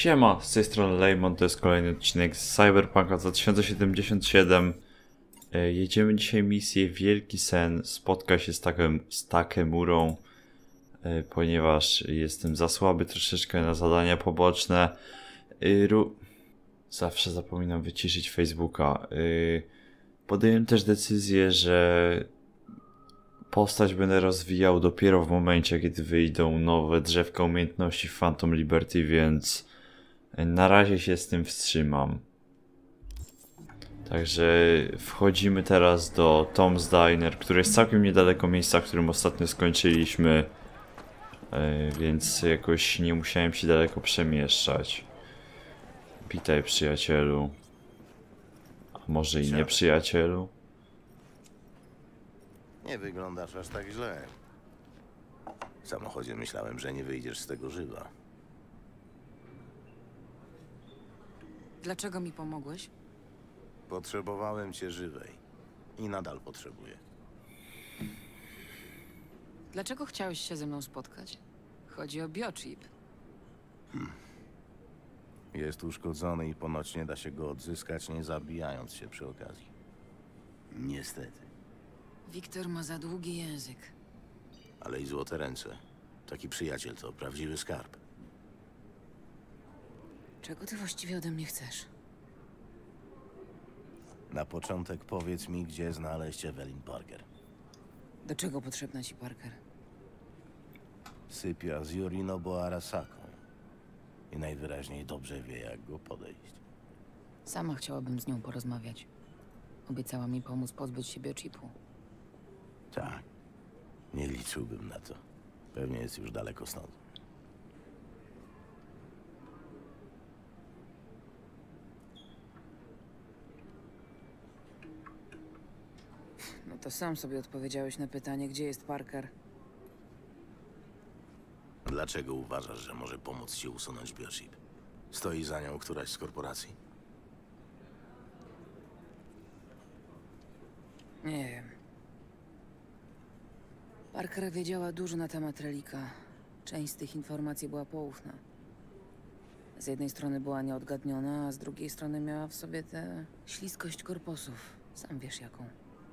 Siema, z tej strony Lejmon, to jest kolejny odcinek z Cyberpunka 2077. Jedziemy dzisiaj misję Wielki Sen, spotkaj się z Takemurą, ponieważ jestem za słaby troszeczkę na zadania poboczne. Zawsze zapominam wyciszyć Facebooka. Podjąłem też decyzję, że postać będę rozwijał dopiero w momencie, kiedy wyjdą nowe drzewka umiejętności w Phantom Liberty, więc na razie się z tym wstrzymam. Także wchodzimy teraz do Tom's Diner, który jest całkiem niedaleko miejsca, w którym ostatnio skończyliśmy. Więc jakoś nie musiałem się daleko przemieszczać. Witaj, przyjacielu. A może i nie, przyjacielu? Nie wyglądasz aż tak źle. W samochodzie myślałem, że nie wyjdziesz z tego żywa. Dlaczego mi pomogłeś? Potrzebowałem cię żywej. I nadal potrzebuję. Dlaczego chciałeś się ze mną spotkać? Chodzi o biochip. Jest uszkodzony i ponoć nie da się go odzyskać, nie zabijając się przy okazji. Niestety. Wiktor ma za długi język. Ale i złote ręce. Taki przyjaciel to prawdziwy skarb. Czego ty właściwie ode mnie chcesz? Na początek powiedz mi, gdzie znaleźć Evelyn Parker. Do czego potrzebna ci Parker? Sypia z Yorinobu Arasaką. I najwyraźniej dobrze wie, jak go podejść. Sama chciałabym z nią porozmawiać. Obiecała mi pomóc pozbyć się biochipu. Tak. Nie liczyłbym na to. Pewnie jest już daleko stąd. No to sam sobie odpowiedziałeś na pytanie, gdzie jest Parker. Dlaczego uważasz, że może pomóc ci usunąć biochip? Stoi za nią któraś z korporacji? Nie wiem. Parker wiedziała dużo na temat relika. Część z tych informacji była poufna. Z jednej strony była nieodgadniona, a z drugiej strony miała w sobie tę śliskość korposów. Sam wiesz jaką.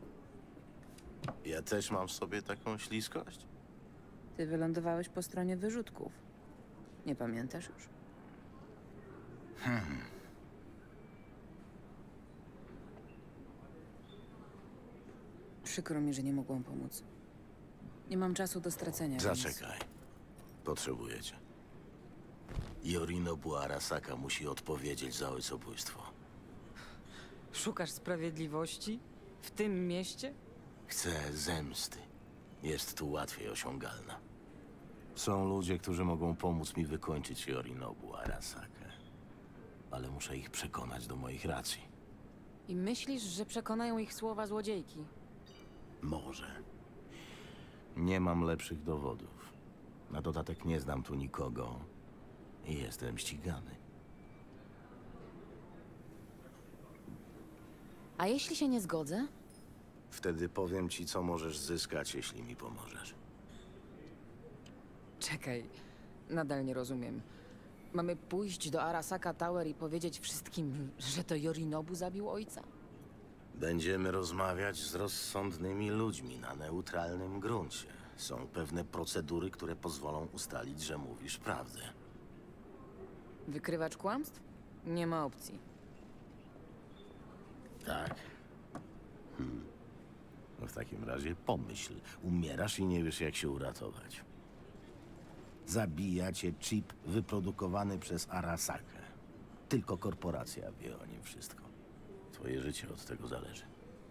Ja też mam w sobie taką śliskość? Ty wylądowałeś po stronie wyrzutków. Nie pamiętasz już? Przykro mi, że nie mogłam pomóc. Nie mam czasu do stracenia. Zaczekaj. Potrzebuję cię. Yorinobu Arasaka musi odpowiedzieć za ojcobójstwo. Szukasz sprawiedliwości? W tym mieście? Chcę zemsty. Jest tu łatwiej osiągalna. Są ludzie, którzy mogą pomóc mi wykończyć Yorinobu Arasakę. Ale muszę ich przekonać do moich racji. I myślisz, że przekonają ich słowa złodziejki? Może. Nie mam lepszych dowodów. Na dodatek nie znam tu nikogo i jestem ścigany. A jeśli się nie zgodzę? Wtedy powiem ci, co możesz zyskać, jeśli mi pomożesz. Czekaj, nadal nie rozumiem. Mamy pójść do Arasaka Tower i powiedzieć wszystkim, że to Yorinobu zabił ojca? Będziemy rozmawiać z rozsądnymi ludźmi na neutralnym gruncie. Są pewne procedury, które pozwolą ustalić, że mówisz prawdę. Wykrywacz kłamstw? Nie ma opcji. Tak? No w takim razie pomyśl. Umierasz i nie wiesz, jak się uratować. Zabija cię chip wyprodukowany przez Arasakę. Tylko korporacja wie o nim wszystko. Twoje życie od tego zależy.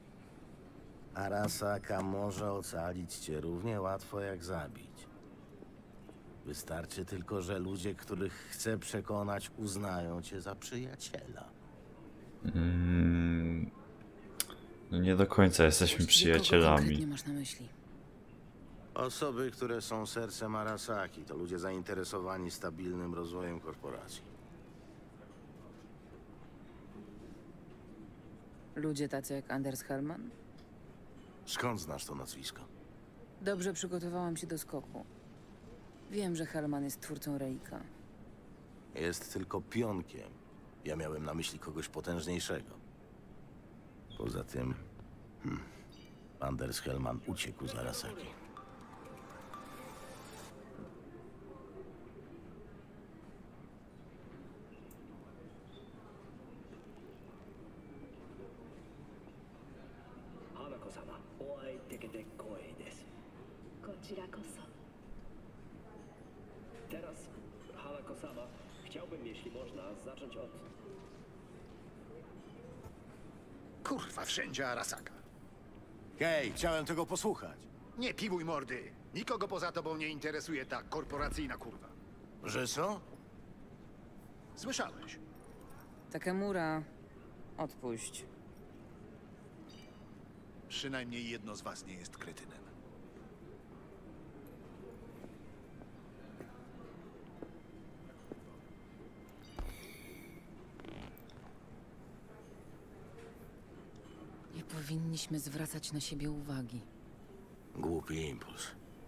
Arasaka może ocalić cię równie łatwo jak zabić. Wystarczy tylko, że ludzie, których chce przekonać, uznają cię za przyjaciela. No nie do końca jesteśmy przyjacielami. Nie masz na myśli. Osoby, które są sercem Arasaki, to ludzie zainteresowani stabilnym rozwojem korporacji. Ludzie tacy jak Anders Hellman? Skąd znasz to nazwisko? Dobrze przygotowałam się do skoku. Wiem, że Hellman jest twórcą Reika. Jest tylko pionkiem. Ja miałem na myśli kogoś potężniejszego. Poza tym... Anders Hellman uciekł z Arasaki. Teraz, Hanako-sama, chciałbym, jeśli można, zacząć od... Kurwa, wszędzie Arasaka. Hej, chciałem tego posłuchać. Nie piwuj mordy. Nikogo poza tobą nie interesuje ta korporacyjna kurwa. Że co? Słyszałeś? Takemura, odpuść. Przynajmniej jedno z was nie jest kretynem. Nie powinniśmy zwracać na siebie uwagi. Głupi impuls.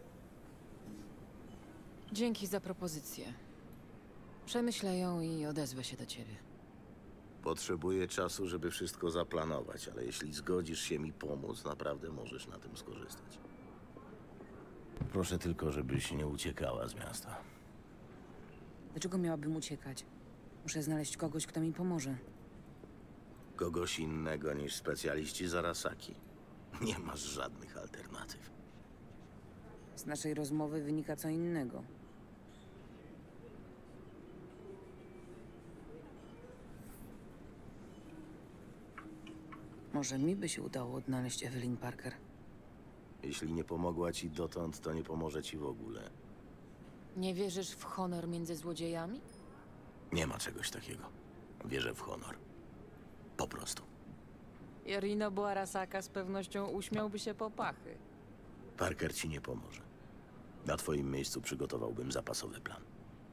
Dzięki za propozycję. Przemyślę ją i odezwę się do ciebie. Potrzebuję czasu, żeby wszystko zaplanować, ale jeśli zgodzisz się mi pomóc, naprawdę możesz na tym skorzystać. Proszę tylko, żebyś nie uciekała z miasta. Dlaczego miałabym uciekać? Muszę znaleźć kogoś, kto mi pomoże. Kogoś innego niż specjaliści z Arasaki. Nie masz żadnych alternatyw. Z naszej rozmowy wynika co innego. Może mi by się udało odnaleźć Evelyn Parker. Jeśli nie pomogła ci dotąd, to nie pomoże ci w ogóle. Nie wierzysz w honor między złodziejami? Nie ma czegoś takiego. Wierzę w honor. Po prostu. Yorinobu Arasaka z pewnością uśmiałby się po pachy. Parker ci nie pomoże. Na twoim miejscu przygotowałbym zapasowy plan.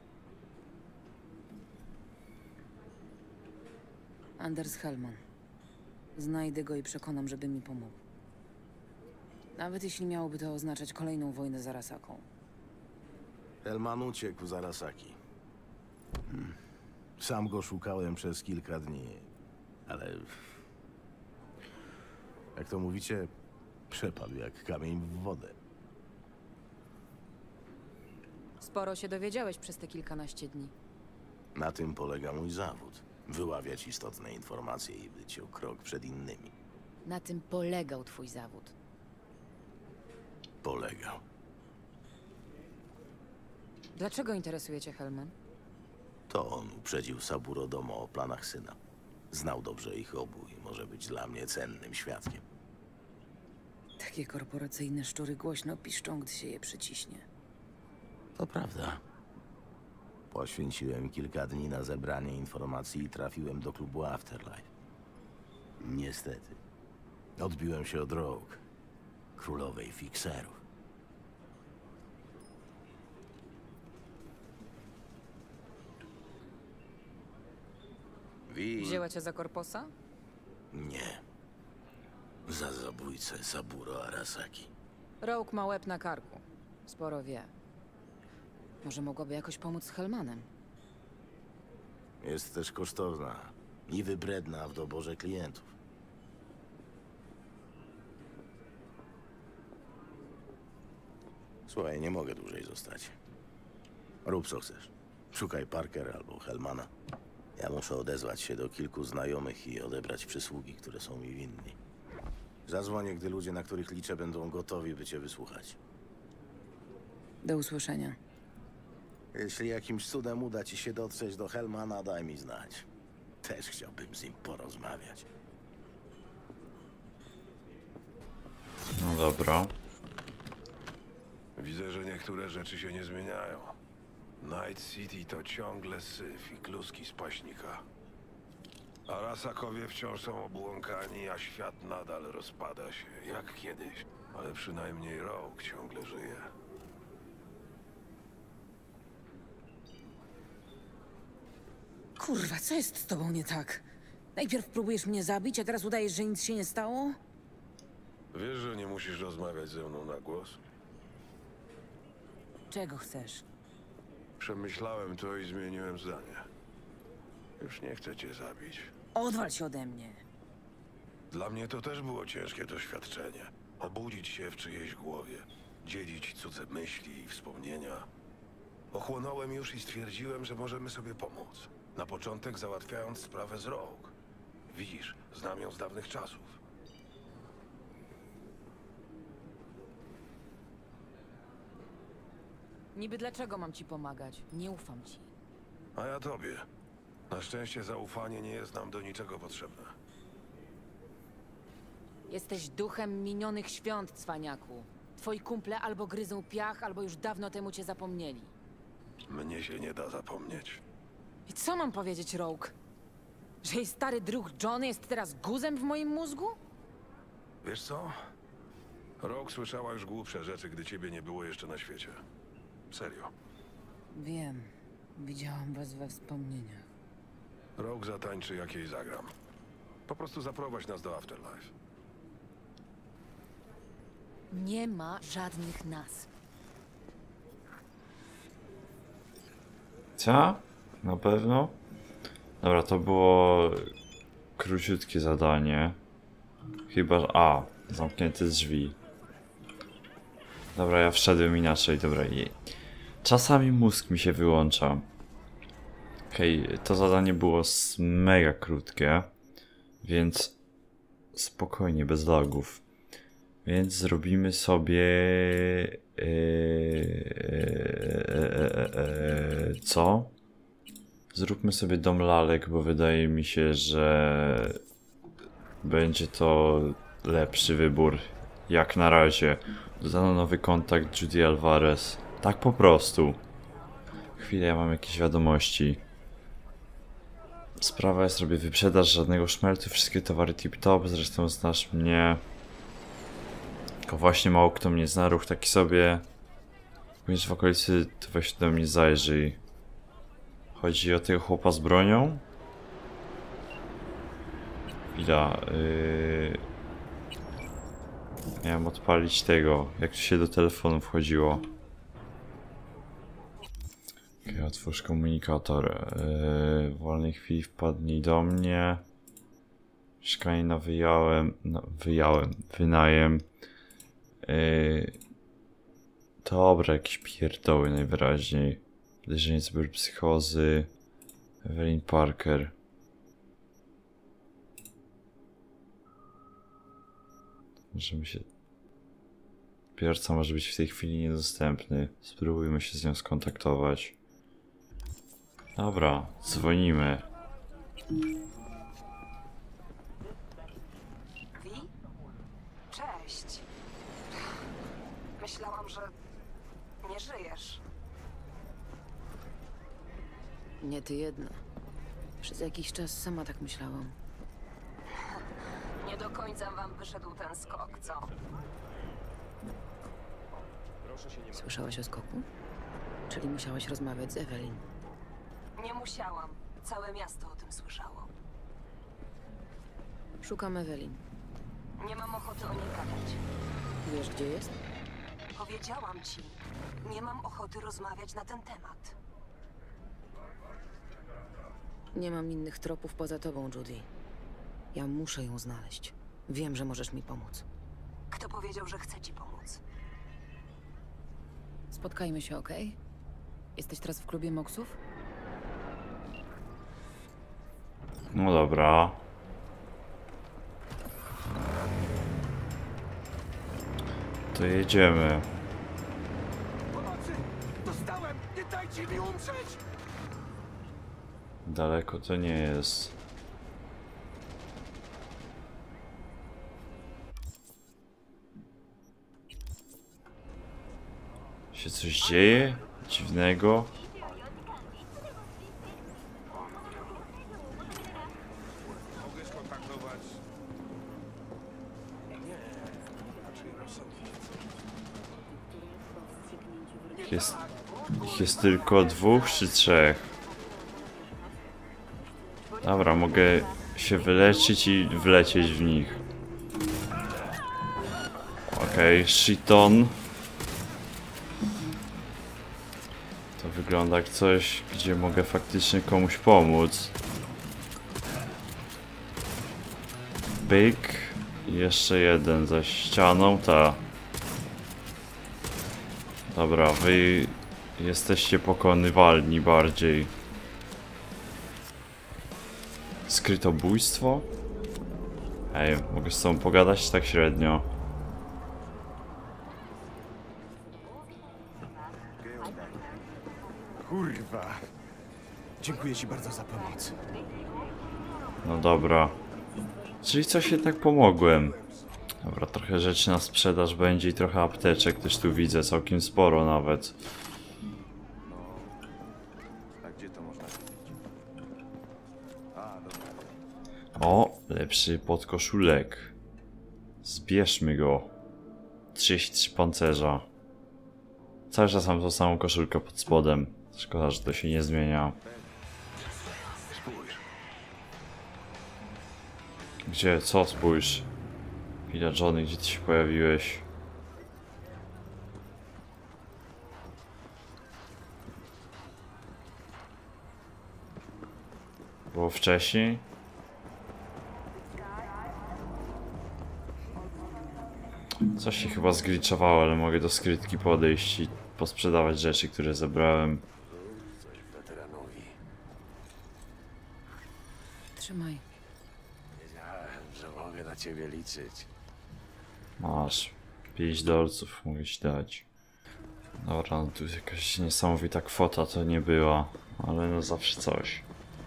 Anders Hellman. Znajdę go i przekonam, żeby mi pomógł. Nawet jeśli miałoby to oznaczać kolejną wojnę z Arasaką. Hellman uciekł z Arasaki. Sam go szukałem przez kilka dni, ale... Jak to mówicie, przepadł jak kamień w wodę. Sporo się dowiedziałeś przez te kilkanaście dni. Na tym polega mój zawód. Wyławiać istotne informacje i być o krok przed innymi. Na tym polegał twój zawód. Polegał. Dlaczego interesuje cię Hellman? To on uprzedził Saburo Domo o planach syna. Znał dobrze ich obu i może być dla mnie cennym świadkiem. Takie korporacyjne szczury głośno piszczą, gdy się je przyciśnie. To prawda. Poświęciłem kilka dni na zebranie informacji i trafiłem do klubu Afterlife. Niestety. Odbiłem się od Rogue, królowej fikserów. Wzięła cię za korposa? Nie. Za zabójcę Saburo Arasaki. Rogue ma łeb na karku. Sporo wie. Może mogłaby jakoś pomóc z Hellmanem? Jest też kosztowna i wybredna w doborze klientów. Słuchaj, nie mogę dłużej zostać. Rób co chcesz. Szukaj Parker albo Hellmana. Ja muszę odezwać się do kilku znajomych i odebrać przysługi, które są mi winni. Zadzwonię, gdy ludzie, na których liczę, będą gotowi, by cię wysłuchać. Do usłyszenia. Jeśli jakimś cudem uda ci się dotrzeć do Hellmana, daj mi znać. Też chciałbym z nim porozmawiać. No dobra. Widzę, że niektóre rzeczy się nie zmieniają. Night City to ciągle syf i kluski z paśnika. Arasakowie wciąż są obłąkani, a świat nadal rozpada się, jak kiedyś. Ale przynajmniej Rogue ciągle żyje. Kurwa, co jest z tobą nie tak? Najpierw próbujesz mnie zabić, a teraz udajesz, że nic się nie stało? Wiesz, że nie musisz rozmawiać ze mną na głos? Czego chcesz? Przemyślałem to i zmieniłem zdanie. Już nie chcę cię zabić. Odwal się ode mnie. Dla mnie to też było ciężkie doświadczenie. Obudzić się w czyjejś głowie, dzielić cudze myśli i wspomnienia. Ochłonąłem już i stwierdziłem, że możemy sobie pomóc. Na początek załatwiając sprawę z Rogue. Widzisz, znam ją z dawnych czasów. Niby dlaczego mam ci pomagać? Nie ufam ci. A ja tobie. Na szczęście zaufanie nie jest nam do niczego potrzebne. Jesteś duchem minionych świąt, cwaniaku. Twoi kumple albo gryzą piach, albo już dawno temu cię zapomnieli. Mnie się nie da zapomnieć. I co mam powiedzieć, Rogue? Że jej stary druh Johnny jest teraz guzem w moim mózgu? Wiesz co? Rogue słyszała już głupsze rzeczy, gdy ciebie nie było jeszcze na świecie. Serio. Wiem. Widziałam was we wspomnieniach. Rogue zatańczy, jak jej zagram. Po prostu zaprowadź nas do Afterlife. Nie ma żadnych nas. Co? Na pewno? Dobra, to było króciutkie zadanie. Chyba, że... A, zamknięte drzwi. Dobra, ja wszedłem inaczej, dobra. Czasami mózg mi się wyłącza. Okej, to zadanie było mega krótkie. Więc spokojnie, bez lagów. Więc zrobimy sobie... co? Zróbmy sobie dom lalek, bo wydaje mi się, że będzie to lepszy wybór. Jak na razie. Dodano nowy kontakt Judy Alvarez. Tak po prostu. Chwilę, ja mam jakieś wiadomości. Sprawa jest, robię wyprzedaż, żadnego szmeltu, wszystkie towary tip-top, zresztą znasz mnie. Tylko właśnie mało kto mnie zna, ruch taki sobie. Będziesz w okolicy, to weź do mnie zajrzyj. Chodzi o tego chłopa z bronią? Chwila, miałem odpalić tego, jak się do telefonu wchodziło. Okay, otwórz komunikator. W wolnej chwili wpadnij do mnie. Mieszkanie na wynajem. Dobra, jakieś pierdoły najwyraźniej. Podejrzenie cyberpsychozy. Evelyn Parker. Możemy się... Odbiorca może być w tej chwili niedostępny. Spróbujmy się z nią skontaktować. Dobra, dzwonimy. Wi? Cześć. Myślałam, że nie żyjesz. Nie ty jedna. Przez jakiś czas sama tak myślałam. Nie do końca wam wyszedł ten skok, co? Słyszałaś o skoku? Czyli musiałaś rozmawiać z Evelyn. Nie musiałam. Całe miasto o tym słyszało. Szukam Evelyn. Nie mam ochoty o niej gadać. Wiesz, gdzie jest? Powiedziałam ci, nie mam ochoty rozmawiać na ten temat. Nie mam innych tropów poza tobą, Judy. Ja muszę ją znaleźć. Wiem, że możesz mi pomóc. Kto powiedział, że chce ci pomóc? Spotkajmy się, okej? Jesteś teraz w klubie Moksów? No dobra. To jedziemy. Pomocy! Dostałem! Nie dajcie mi umrzeć! Daleko to nie jest. Się coś dzieje? Dziwnego? Mogę skontaktować... Jest tylko 2 czy 3? Dobra, mogę się wyleczyć i wlecieć w nich. Okej, shiton. To wygląda jak coś, gdzie mogę faktycznie komuś pomóc. Byk. I jeszcze jeden za ścianą, ta. Dobra, wy jesteście pokonywalni bardziej. Skrytobójstwo? Ej, mogę z tobą pogadać tak średnio. Kurwa. Dziękuję ci bardzo za pomoc. No dobra. Czyli coś jednak pomogłem. Dobra, trochę rzeczy na sprzedaż będzie i trochę apteczek też tu widzę, całkiem sporo nawet. A gdzie to można kupić? A, dobra. O, lepszy podkoszulek. Zbierzmy go. 33 pancerza. Cały czas mam tą samą koszulkę pod spodem. Szkoda, że to się nie zmienia. Spójrz. Gdzie? Co? Spójrz. Chwila, Johnny, gdzie ty się pojawiłeś? Było wcześniej? Coś się chyba zgliczowało, ale mogę do skrytki podejść i posprzedawać rzeczy, które zebrałem. Coś weteranowi. Trzymaj. Wiedziałem, że mogę na ciebie liczyć. Masz. 5 dolców mogę ci dać. Dobra, no tu jakaś niesamowita kwota to nie była, ale no zawsze coś.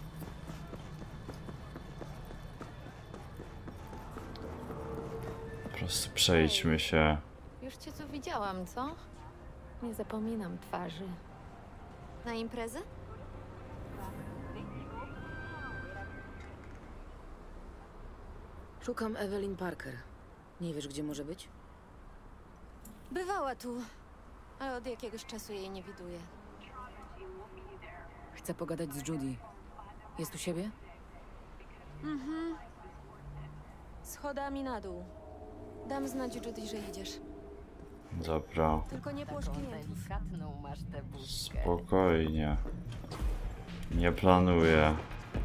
Po prostu przejdźmy się. Już cię tu widziałam, co? Nie zapominam twarzy. Na imprezę? Szukam Evelyn Parker. Nie wiesz, gdzie może być? Bywała tu, ale od jakiegoś czasu jej nie widuję. Chcę pogadać z Judy. Jest u siebie? Schodami na dół. Dam znać Judy, że idziesz. Dobra, Tylko nie płosz klientów. Delikatną masz tę buźkę. spokojnie. Nie planuję.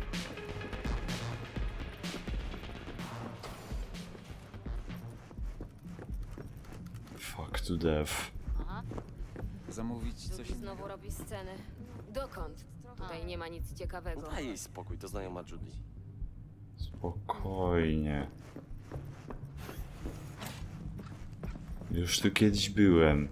Fuck to death. Zamówić coś innego? Znowu robi sceny. Dokąd? Tutaj nie ma nic ciekawego. Daj jej spokój, to znajoma Judy. Spokojnie. Już tu kiedyś byłem.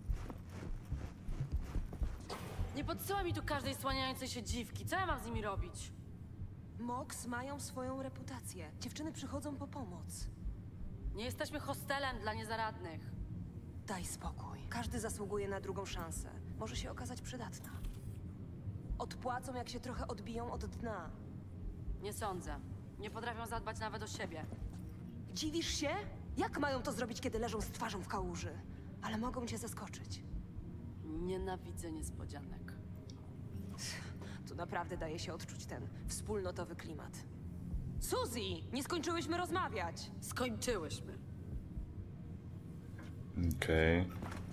Nie podsyłaj mi tu każdej słaniającej się dziwki. Co ja mam z nimi robić? Mox mają swoją reputację. Dziewczyny przychodzą po pomoc. Nie jesteśmy hostelem dla niezaradnych. Daj spokój. Każdy zasługuje na drugą szansę. Może się okazać przydatna. Odpłacą, jak się trochę odbiją od dna. Nie sądzę. Nie potrafią zadbać nawet o siebie. Dziwisz się? Jak mają to zrobić, kiedy leżą z twarzą w kałuży? Ale mogą cię zaskoczyć. Nienawidzę niespodzianek. Tu naprawdę daje się odczuć ten wspólnotowy klimat. Suzy! Nie skończyłyśmy rozmawiać! Skończyłyśmy. Okej.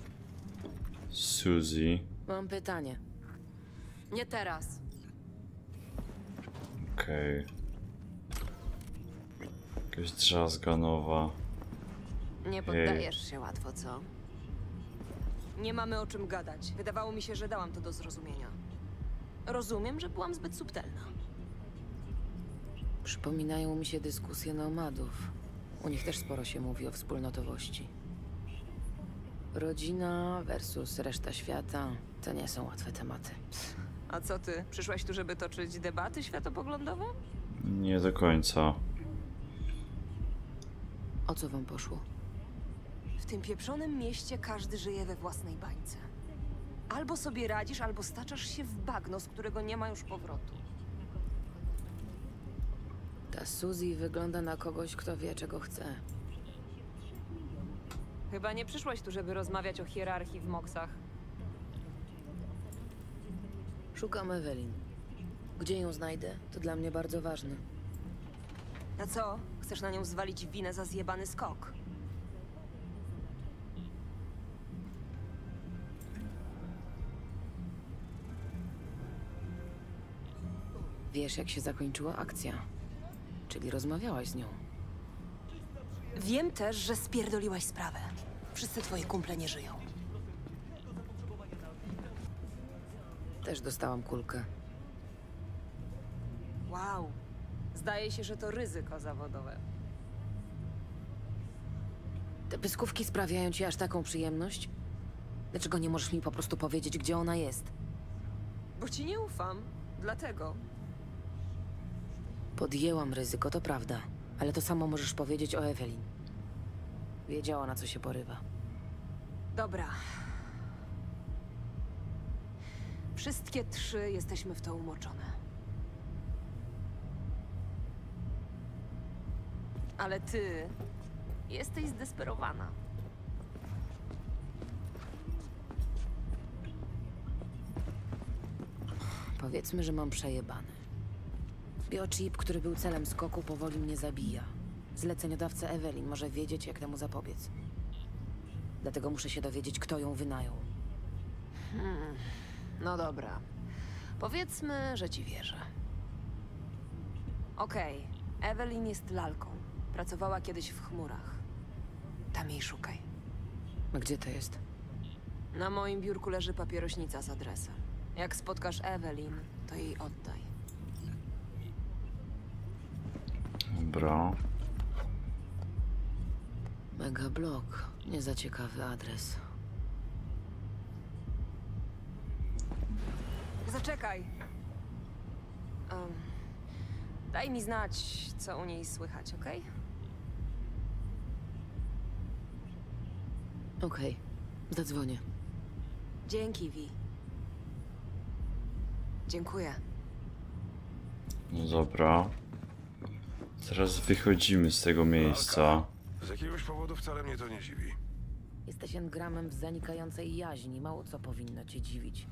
Suzy. Mam pytanie. Nie teraz. Okej. Jakaś drzazga nowa. Nie poddajesz się łatwo, co? Nie mamy o czym gadać. Wydawało mi się, że dałam to do zrozumienia. Rozumiem, że byłam zbyt subtelna. Przypominają mi się dyskusje nomadów. U nich też sporo się mówi o wspólnotowości. Rodzina versus reszta świata to nie są łatwe tematy. A co ty? Przyszłaś tu, żeby toczyć debaty światopoglądowe? Nie do końca. O co wam poszło? W tym pieprzonym mieście każdy żyje we własnej bańce. Albo sobie radzisz, albo staczasz się w bagno, z którego nie ma już powrotu. Ta Suzy wygląda na kogoś, kto wie, czego chce. Chyba nie przyszłaś tu, żeby rozmawiać o hierarchii w Moksach. Szukam Evelyn. Gdzie ją znajdę, to dla mnie bardzo ważne. A co? Chcesz na nią zwalić winę za zjebany skok? Wiesz, jak się zakończyła akcja. Czyli rozmawiałaś z nią. Wiem też, że spierdoliłaś sprawę. Wszyscy twoi kumple nie żyją. Też dostałam kulkę. Wow. Zdaje się, że to ryzyko zawodowe. Te pyskówki sprawiają ci aż taką przyjemność? Dlaczego nie możesz mi po prostu powiedzieć, gdzie ona jest? Bo ci nie ufam. Dlatego. Podjęłam ryzyko, to prawda. Ale to samo możesz powiedzieć o Evelyn. Wiedziała, na co się porywa. Dobra. Wszystkie 3 jesteśmy w to umoczone. Ale ty jesteś zdesperowana. Powiedzmy, że mam przejebane. Biochip, który był celem skoku, powoli mnie zabija. Zleceniodawca Evelyn może wiedzieć, jak temu zapobiec. Dlatego muszę się dowiedzieć, kto ją wynajął. No dobra. Powiedzmy, że ci wierzę. Okej. Evelyn jest lalką. Pracowała kiedyś w chmurach. Tam jej szukaj. A gdzie to jest? Na moim biurku leży papierośnica z adresem. Jak spotkasz Evelyn, to jej oddaj. Dobra. Mega blok. Nie za ciekawy adres. Zaczekaj. Daj mi znać, co u niej słychać, okej? Okej. Zadzwonię. Dzięki, Vi. Dziękuję. No dobra. Teraz wychodzimy z tego miejsca. Z jakiegoś powodu wcale mnie to nie dziwi. Jesteś engramem w zanikającej jaźni. Mało co powinno cię dziwić.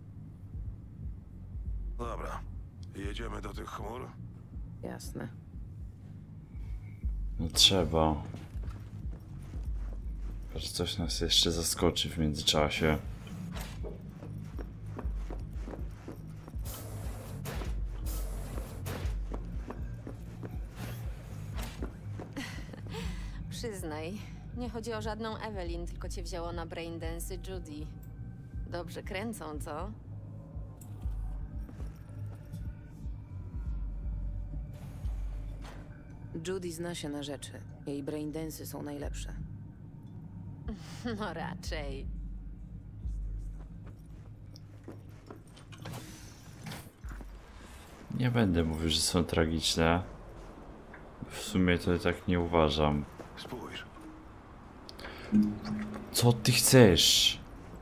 Dobra. Jedziemy do tych chmur? Jasne. No trzeba. Patrz, coś nas jeszcze zaskoczy w międzyczasie. Przyznaj, nie chodzi o żadną Evelyn, tylko cię wzięło na braindance Judy. Dobrze kręcą, co? Judy zna się na rzeczy. Jej braindensy są najlepsze. No raczej. Nie będę mówił, że są tragiczne. W sumie to tak nie uważam. Spójrz. Co ty chcesz?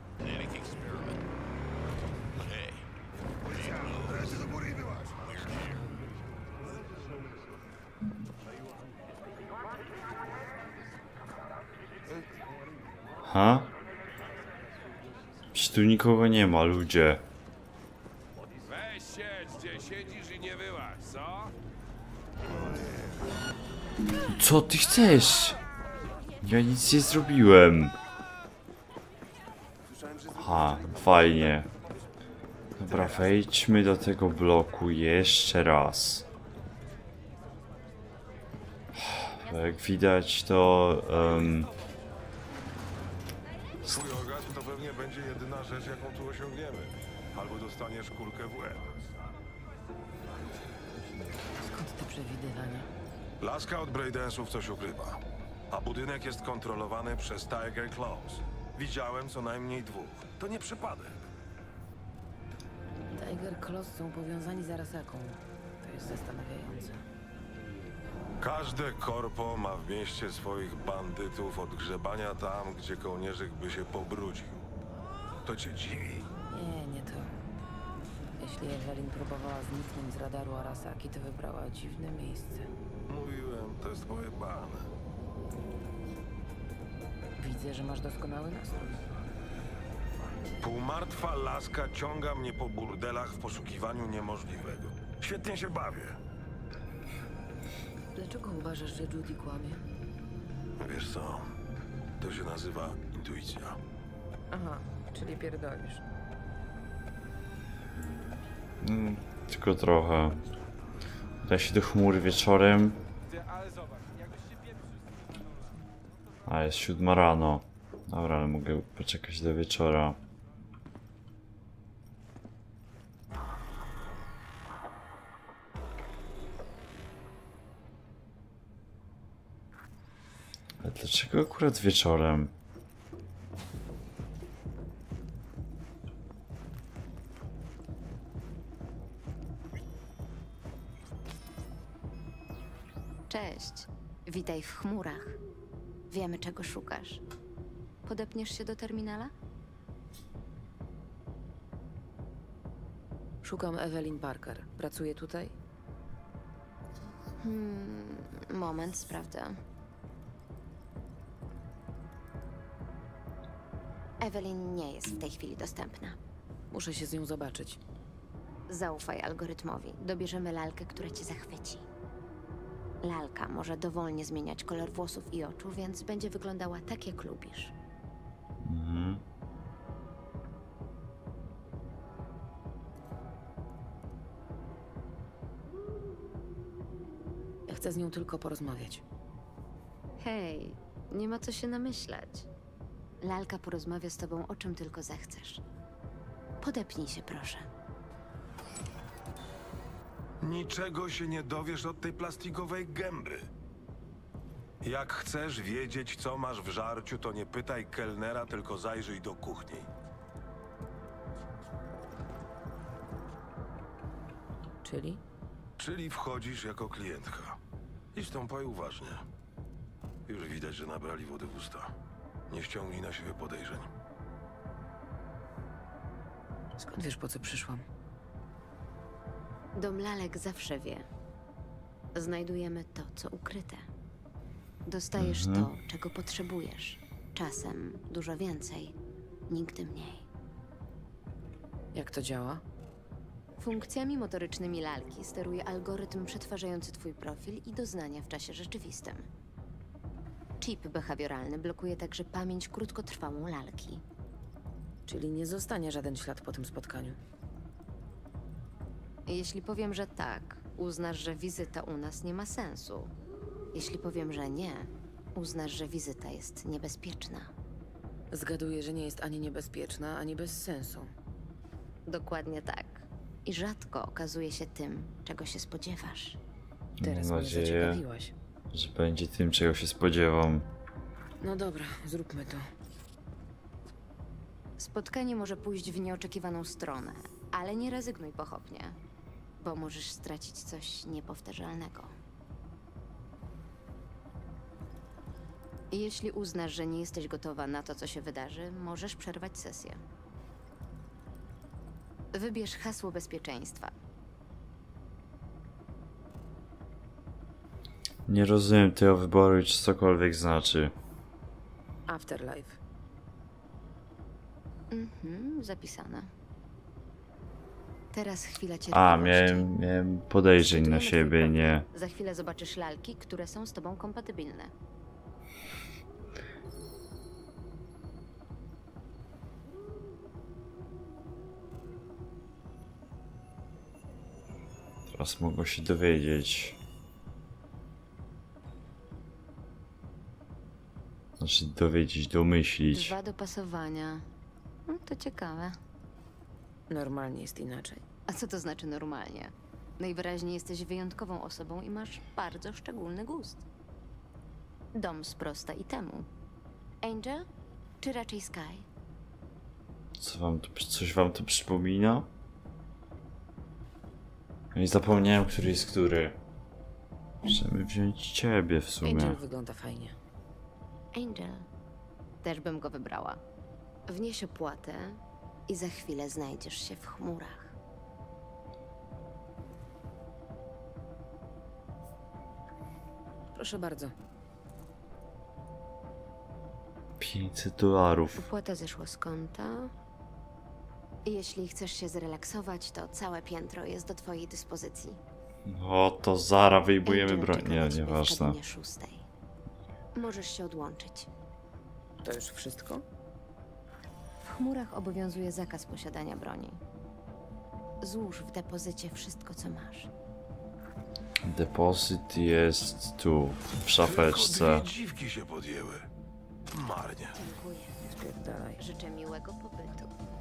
Ha? Czy tu nikogo nie ma, ludzie? Weź siedź, gdzie siedzisz i nie wyłaź, co? Co ty chcesz? Ja nic nie zrobiłem. Ha, fajnie. Dobra, wejdźmy do tego bloku jeszcze raz. Jak widać to... Twój orgazm to pewnie będzie jedyna rzecz, jaką tu osiągniemy. Albo dostaniesz kulkę w łeb. Skąd te przewidywania? Laska od Braidence'ów coś ukrywa. A budynek jest kontrolowany przez Tiger Claws. Widziałem co najmniej 2. To nie przypadek. Tiger Claws są powiązani z Arasaką. To jest zastanawiające. Każde korpo ma w mieście swoich bandytów od grzebania tam, gdzie kołnierzyk by się pobrudził. To cię dziwi? Nie to. Jeśli Evelyn próbowała zniknąć z radaru Arasaki, to wybrała dziwne miejsce. Mówiłem, to jest pojebane. Widzę, że masz doskonały nastrój. Półmartwa laska ciąga mnie po burdelach w poszukiwaniu niemożliwego. Świetnie się bawię. Dlaczego uważasz, że Judy kłamie? Wiesz co? To się nazywa intuicja. Aha, czyli pierdolisz. Tylko trochę. Da się do chmury wieczorem. Ale zobacz, jakoś się pieprzy. A, jest 7 rano. Dobra, ale mogę poczekać do wieczora. Ale dlaczego akurat wieczorem? Cześć. Witaj w chmurach. Wiemy, czego szukasz. Podepniesz się do terminala? Szukam Evelyn Parker. Pracuje tutaj? Moment, sprawdzę. Evelyn nie jest w tej chwili dostępna. Muszę się z nią zobaczyć. Zaufaj algorytmowi. Dobierzemy lalkę, która cię zachwyci. Lalka może dowolnie zmieniać kolor włosów i oczu, więc będzie wyglądała tak, jak lubisz. Mhm. Ja chcę z nią tylko porozmawiać. Hej, nie ma co się namyślać. Lalka porozmawia z tobą o czym tylko zechcesz. Podepnij się, proszę. Niczego się nie dowiesz od tej plastikowej gęby. Jak chcesz wiedzieć, co masz w żarciu, to nie pytaj kelnera, tylko zajrzyj do kuchni. Czyli? Czyli wchodzisz jako klientka. I stąpaj uważnie. Już widać, że nabrali wody w usta. Nie ściągnij na siebie podejrzeń. Skąd wiesz, po co przyszłam? Dom lalek zawsze wie. Znajdujemy to, co ukryte. Dostajesz to, czego potrzebujesz. Czasem dużo więcej, nigdy mniej. Jak to działa? Funkcjami motorycznymi lalki steruje algorytm przetwarzający twój profil i doznania w czasie rzeczywistym. Chip behawioralny blokuje także pamięć krótkotrwałą lalki. Czyli nie zostanie żaden ślad po tym spotkaniu. Jeśli powiem, że tak, uznasz, że wizyta u nas nie ma sensu. Jeśli powiem, że nie, uznasz, że wizyta jest niebezpieczna. Zgaduję, że nie jest ani niebezpieczna, ani bez sensu. Dokładnie tak. I rzadko okazuje się tym, czego się spodziewasz. Teraz Mam mnie nadzieję, zaciekawiłaś. że będzie tym, czego się spodziewam. No dobra, zróbmy to. Spotkanie może pójść w nieoczekiwaną stronę, ale nie rezygnuj pochopnie, bo możesz stracić coś niepowtarzalnego. I jeśli uznasz, że nie jesteś gotowa na to, co się wydarzy, możesz przerwać sesję. Wybierz hasło bezpieczeństwa. Nie rozumiem tego wyboru, czy cokolwiek znaczy. Afterlife. Zapisane. Teraz chwila cierpliwości. A, miałem podejrzeń na siebie, nie. Za chwilę zobaczysz lalki, które są z tobą kompatybilne. Teraz mogą się dowiedzieć. Znaczy dowiedzieć, domyślić. 2 dopasowania. To ciekawe. Normalnie jest inaczej. A co to znaczy normalnie? Najwyraźniej jesteś wyjątkową osobą i masz bardzo szczególny gust. Dom sprosta i temu. Angel? Czy raczej Sky? Coś wam to przypomina? No i zapomniałem, który jest który. Możemy wziąć ciebie w sumie. Angel wygląda fajnie. Angel. Też bym go wybrała. Wnieś opłatę i za chwilę znajdziesz się w chmurach. Proszę bardzo. $500. Opłata zeszła z konta. Jeśli chcesz się zrelaksować, to całe piętro jest do twojej dyspozycji. O, to zara wyjmujemy Angel broń. czeka Nie, na ciebie w nieważne. kabinie 6. Możesz się odłączyć. To już wszystko? W chmurach obowiązuje zakaz posiadania broni. Złóż w depozycie wszystko, co masz. Depozyt jest tu, w szafeczce. Tylko 2 dziwki się podjęły. Marnie. Dziękuję. Spierdalaj. Życzę miłego pobytu.